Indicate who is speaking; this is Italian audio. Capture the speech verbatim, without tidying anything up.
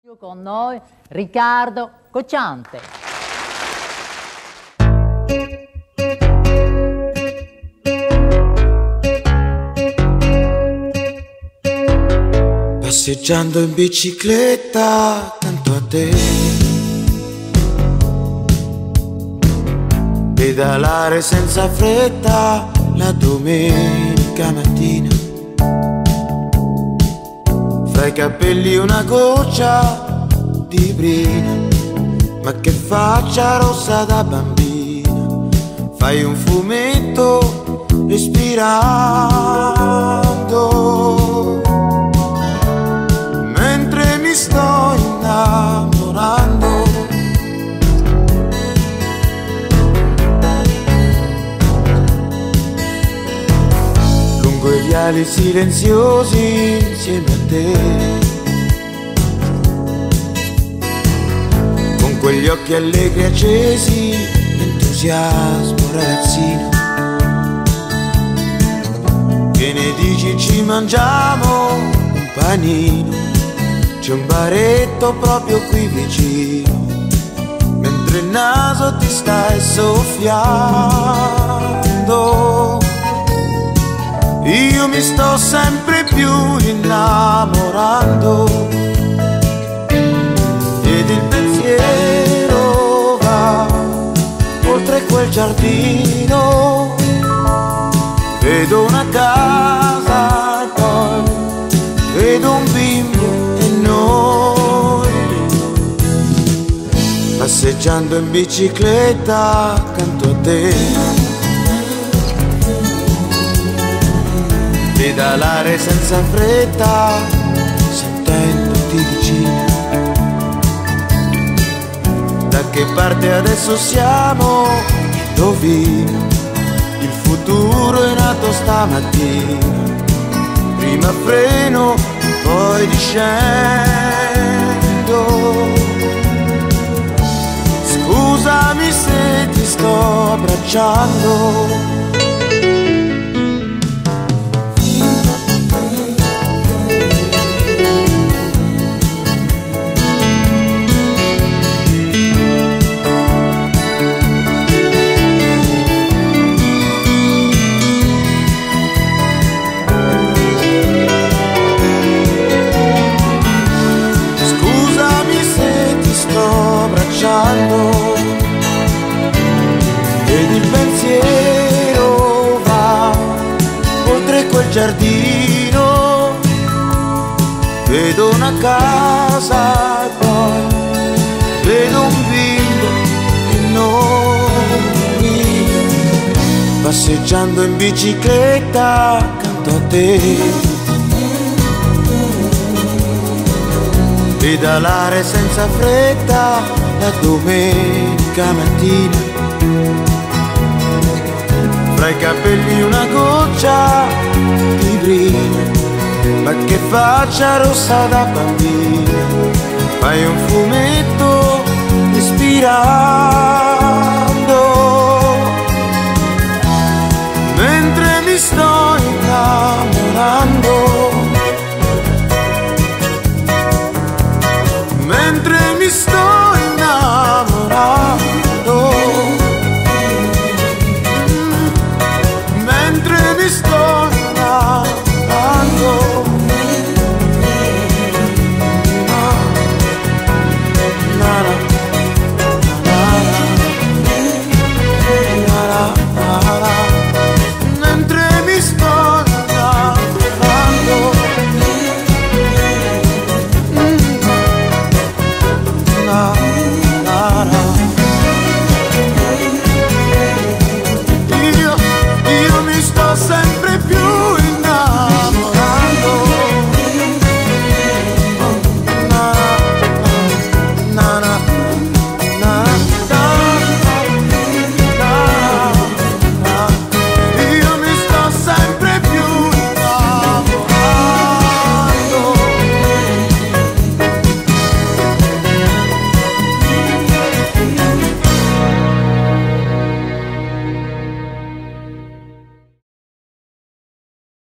Speaker 1: Con noi Riccardo Cocciante.
Speaker 2: Passeggiando in bicicletta accanto a te, pedalare senza fretta la domenica mattina, fra i capelli una goccia di brina, ma che faccia rossa da bambina, fai un fumetto respirando, mentre mi sto innamorando. Lungo i viali silenziosi insieme a te, con quegli occhi allegri accesi, l'entusiasmo ragazzino. Che ne dici ci mangiamo un panino, c'è un baretto proprio qui vicino, mentre il naso ti stai soffiando. Io mi sto sempre più innamorando, ed il pensiero va oltre quel giardino. Vedo una casa e poi vedo un bimbo e noi, passeggiando in bicicletta accanto a te, pedalare senza fretta sentendoti vicina. Da che parte adesso siamo? Indovina, il futuro è nato stamattina. Prima freno, poi discendo. Scusami se ti sto abbracciando. Ed il pensiero va oltre quel giardino. Vedo una casa e poi vedo un bimbo e noi, passeggiando in bicicletta accanto a te, pedalare senza fretta la domenica mattina, fra i capelli una goccia di brina, ma che faccia rossa da bambina, fai un fumetto respirando, mentre mi sto innamorando, mentre